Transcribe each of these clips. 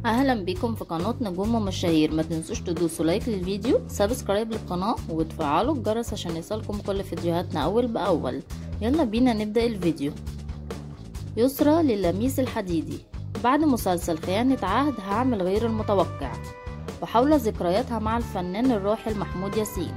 اهلا بيكم في قناة نجوم ومشاهير. ما تنسوش تدوسوا لايك للفيديو، سبسكرايب للقناة وتفعلوا الجرس عشان يصلكم كل فيديوهاتنا اول باول. يلا بينا نبدأ الفيديو. يسرى للميس الحديدي. بعد مسلسل خيانة عهد هعمل غير المتوقع، وحول ذكرياتها مع الفنان الراحل محمود ياسين.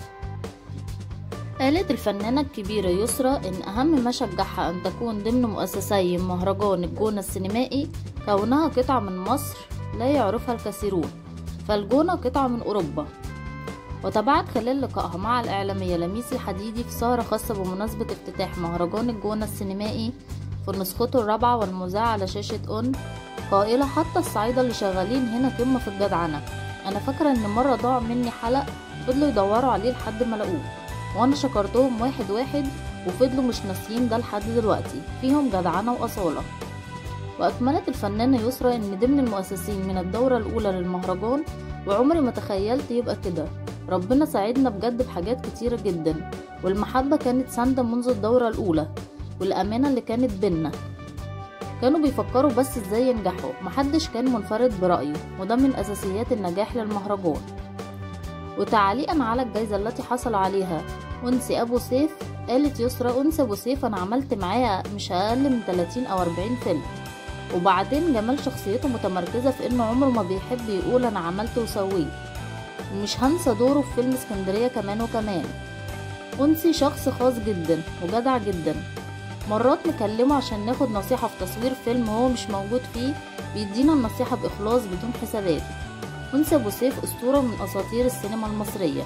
قالت الفنانة الكبيرة يسرى إن أهم ما شجعها أن تكون ضمن مؤسسي مهرجان الجونة السينمائي كونها قطعة من مصر لا يعرفها الكثيرون، فالجونة قطعة من أوروبا. وتابعت خلال لقائها مع الإعلامية لميس الحديدي في سهرة خاصة بمناسبة افتتاح مهرجان الجونة السينمائي في نسخته الرابعة والمذاعة على شاشة أون، قائلة: حتى الصعايدة اللي شغالين هنا قمة في الجدعنة. أنا فاكرة إن مرة ضاع مني حلق فضلوا يدوروا عليه لحد ما لقوه، وانا شكرتهم واحد واحد وفضلوا مش ناسيين ده لحد دلوقتي، فيهم جدعنة وأصالة. واكملت الفنانة يسرى ان ضمن المؤسسين من الدورة الاولى للمهرجان، وعمري ما تخيلت يبقى كده. ربنا ساعدنا بجد بحاجات كتيرة جدا، والمحبة كانت ساندة منذ الدورة الاولى، والامانة اللي كانت بينا. كانوا بيفكروا بس ازاي ينجحوا، محدش كان منفرد برأيه، وده من اساسيات النجاح للمهرجان. وتعليقا على الجائزة التي حصل عليها أنسي أبو سيف، قالت يسرى: أنسي أبو سيف أنا عملت معاه مش أقل من 30 أو 40 فيلم، وبعدين جمال شخصيته متمركزة في إنه عمره ما بيحب يقول أنا عملت وسويت، ومش هنسى دوره في فيلم اسكندرية كمان وكمان. أنسي شخص خاص جدا وجدع جدا، مرات نكلمه عشان ناخد نصيحة في تصوير فيلم هو مش موجود فيه، بيدينا النصيحة بإخلاص بدون حسابات. أنسي أبو سيف أسطورة من أساطير السينما المصرية.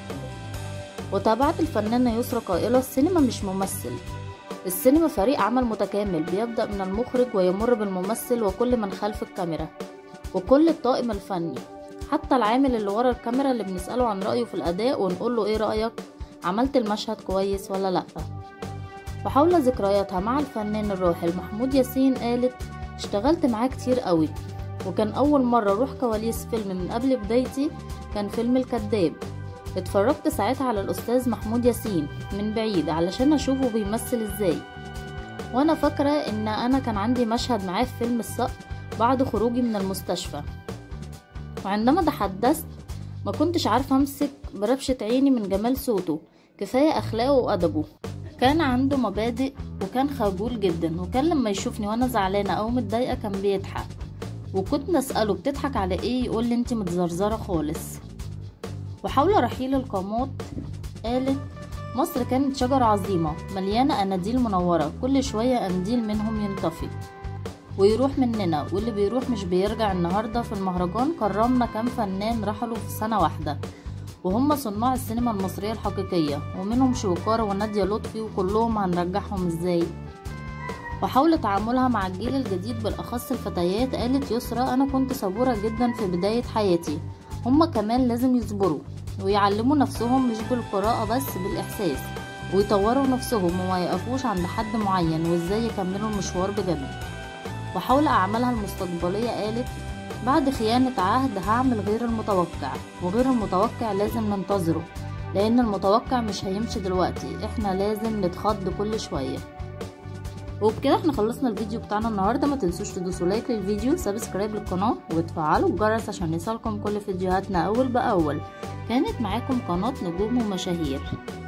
وتابعت الفنانة يسرى قائلة: السينما مش ممثل، السينما فريق عمل متكامل بيبدأ من المخرج ويمر بالممثل وكل من خلف الكاميرا وكل الطاقم الفني، حتى العامل اللي ورا الكاميرا اللي بنسأله عن رأيه في الأداء ونقول له: إيه رأيك؟ عملت المشهد كويس ولا لأ؟ وحول ذكرياتها مع الفنان الراحل محمود ياسين، قالت: اشتغلت معاه كتير قوي، وكان أول مرة أروح كواليس فيلم من قبل بدايتي كان فيلم الكداب. اتفرجت ساعتها على الأستاذ محمود ياسين من بعيد علشان أشوفه بيمثل ازاي، وأنا فاكرة إن أنا كان عندي مشهد معاه في فيلم الصقر بعد خروجي من المستشفى، وعندما تحدثت ما كنتش عارفة أمسك بربشة عيني من جمال صوته، كفاية أخلاقه وأدبه. كان عنده مبادئ وكان خجول جدا، وكان لما يشوفني وأنا زعلانة أو متضايقة كان بيضحك، وكنت أسأله: بتضحك على ايه؟ يقول لي: انتي متزرزرة خالص. وحول رحيل القامات، قالت: مصر كانت شجرة عظيمة مليانة أناديل منورة، كل شوية أنديل منهم ينطفي ويروح مننا، واللي بيروح مش بيرجع. النهاردة في المهرجان كرمنا كام فنان رحلوا في سنة واحدة، وهم صناع السينما المصرية الحقيقية، ومنهم شويكار ونادية لطفي، وكلهم هنرجعهم ازاي؟ وحول تعاملها مع الجيل الجديد بالأخص الفتيات، قالت يسرى: أنا كنت صبورة جدا في بداية حياتي، هما كمان لازم يصبروا ويعلموا نفسهم مش بالقراءة بس بالإحساس، ويطوروا نفسهم وما يقفوش عند حد معين، وإزاي يكملوا المشوار بجد. وحول أعمالها المستقبلية، قالت: بعد خيانة عهد هعمل غير المتوقع، وغير المتوقع لازم ننتظره، لأن المتوقع مش هيمشي دلوقتي، احنا لازم نتخض كل شوية. وبكده احنا خلصنا الفيديو بتاعنا النهارده. ما تنسوش تدوسوا لايك للفيديو، سبسكرايب للقناه، وتفعلوا الجرس عشان يصلكم كل فيديوهاتنا اول باول. كانت معاكم قناه نجوم ومشاهير.